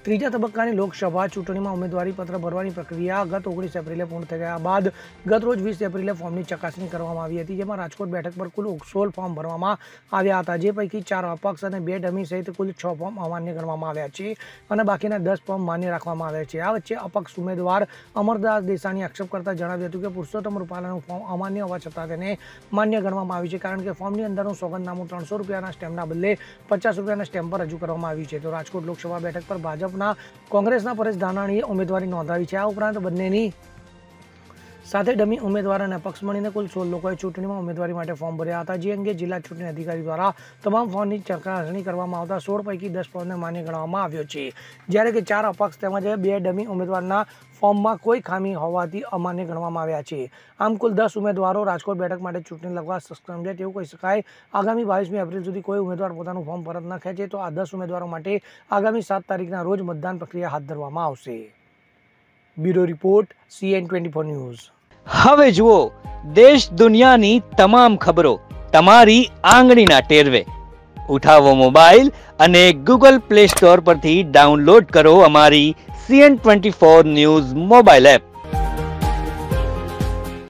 ત્રીજા તબક્કાની લોકસભા ચૂંટણીમાં ઉમેદવારી પત્ર ભરવાની પ્રક્રિયા ગત 19 એપ્રિલે પૂર્ણ થઈ ગયા બાદ ગત રોજ 20 એપ્રિલે ફોર્મની ચકાસણી કરવામાં આવી હતી, જેમાં રાજકોટ બેઠક પર કુલ 16 ફોર્મ ભરવામાં આવ્યા હતા, જે પૈકી 4 અપક્ષ અને 2 ડમી સહિત કુલ 6 ફોર્મ અમાન્ય ગણવામાં આવ્યા છે અને બાકીના 10 ફોર્મ માન્ય રાખવામાં આવ્યા છે। આ વચ્ચે અપક્ષ ઉમેદવાર અમરદાસ દેસાણીએ આક્ષેપ કરતા જણાવ્યું હતું કે પુરુષોત્તમ રૂપાલાનું ફોર્મ અમાન્ય હોવા છતાં તેને માન્ય ગણવામાં આવ્યું છે, કારણ કે ફોર્મની અંદરનું સોગંદનામું 300 રૂપિયાના સ્ટેમ્પના બદલે 50 રૂપિયાના સ્ટેમ્પ પર રજૂ કરવામાં આવ્યું છે। તો રાજકોટ લોકસભા બેઠક પર ભાજપના કોંગ્રેસના પરેશ ધાનાણીએ ઉમેદવારી નોંધાવી છે। આ ઉપરાંત બંનેની સાથે ડમી ઉમેદવાર અને અપક્ષ મળીને કુલ 16 લોકોએ ચૂંટણીમાં ઉમેદવારી માટે ફોર્મ ભર્યા હતા, જે અંગે જિલ્લા ચૂંટણી અધિકારી દ્વારા તમામ ફોર્મની ચકાસણી કરવામાં આવતા 16 પૈકી 10 ફોર્મને માન્ય ગણવામાં આવ્યો છે, જ્યારે કે 4 અપક્ષ તેમજ 2 ડમી ઉમેદવારના ફોર્મમાં કોઈ ખામી હોવાથી અમાન્ય ગણવામાં આવ્યા છે। આમ કુલ 10 ઉમેદવારો રાજકોટ બેઠક માટે ચૂંટણી લડવા સક્ષમ છે તેવું કહી શકાય। આગામી 22મી એપ્રિલ સુધી કોઈ ઉમેદવાર પોતાનું ફોર્મ પરત ન ખેંચે તો આ 10 ઉમેદવારો માટે આગામી 7 તારીખના રોજ મતદાન પ્રક્રિયા હાથ ધરવામાં આવશે। Bureau report CN24 news. હવે જુઓ દેશ દુનિયાની તમામ ખબરો તમારી આંગળીના ટેરવે। ઉઠાવો મોબાઈલ અને Google Play Store પરથી ડાઉનલોડ કરો અમારી CN24 ન્યૂઝ મોબાઈલ એપ।